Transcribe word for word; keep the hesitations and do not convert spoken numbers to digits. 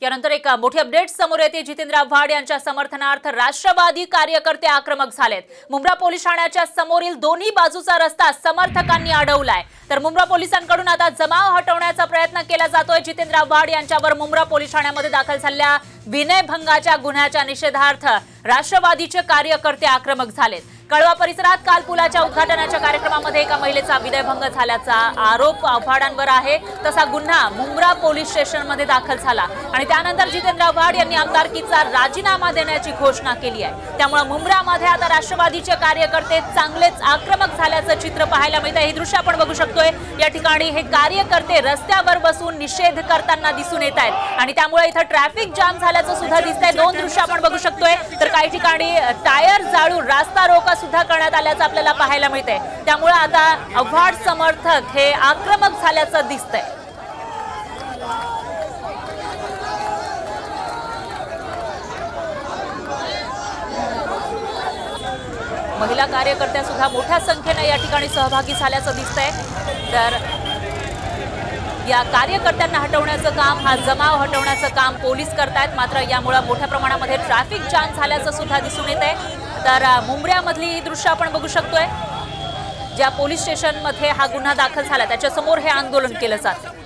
यानंतर एक मोठी अपडेट समोर येते। जितेंद्र आव्हाड यांच्या समर्थनार्थ राष्ट्रवादी कार्यकर्ते आक्रमक झालेत। मुंब्रा पोलीस ठाण्याच्या समोरील दोन्ही बाजूचा रस्ता समर्थकांनी अडवलाय, तर मुंब्रा पोलिसांकडून आता जमाव हटवण्याचा प्रयत्न केला जातोय। जितेंद्र आव्हाड यांच्यावर मुंब्रा पोलीस ठाण्यामध्ये दाखल झालेल्या विनयभंगाच्या गुन्ह्याच्या निषेधार्थ राष्ट्रवादीचे कार्यकर्ते आक्रमक झालेत। कळवा परिसरात काल पुलाच्या उद्घाटनाच्या कार्यक्रमामध्ये एका महिलेचा विनयभंग झाल्याचा आरोप आव्हाडांवर आहे। तसा गुन्हा मुंब्रा पोलीस स्टेशनमध्ये दाखल झाला आणि त्यानंतर जितेंद्र आव्हाड यांनी आमदारकीचा राजीनामा देण्याची घोषणा केली आहे। त्यामुळे मुंब्रामध्ये आता राष्ट्रवादीचे कार्यकर्ते चांगलेच आक्रमक झाल्याचं चित्र पाहायला मिळतंय। हे दृश्य आपण बघू शकतोय। या ठिकाणी हे कार्यकर्ते रस्त्यावर बसून निषेध करताना दिसून येत आहेत आणि त्यामुळे इथं ट्रॅफिक जाम झाल्याचं सुद्धा दिसतंय। दोन दृश्य आपण बघू शकतोय, तर काही ठिकाणी टायर जाळून रास्ता रोका सुद्धा करण्यात आल्याचं आपल्याला पाहायला मिळतंय। त्यामुळे आता आव्हाड समर्थक हे आक्रमक झाल्याचं दिसतंय। महिला कार्यकर्त्या सुद्धा मोठ्या संख्येने या ठिकाणी सहभागी झाल्याचं दिसतंय। तर या कार्यकर्त्यांना हटवण्याचं काम, हा जमाव हटवण्याचं काम पोलीस करतायत। मात्र यामुळे मोठ्या प्रमाणामध्ये ट्रॅफिक जाम झाल्याचं सुद्धा दिसून येतंय। तर मुंब्र्यामधली ही दृश्य आपण बघू शकतोय, ज्या पोलीस स्टेशनमध्ये हा गुन्हा दाखल झाला त्याच्या समोर हे आंदोलन केलं जातं।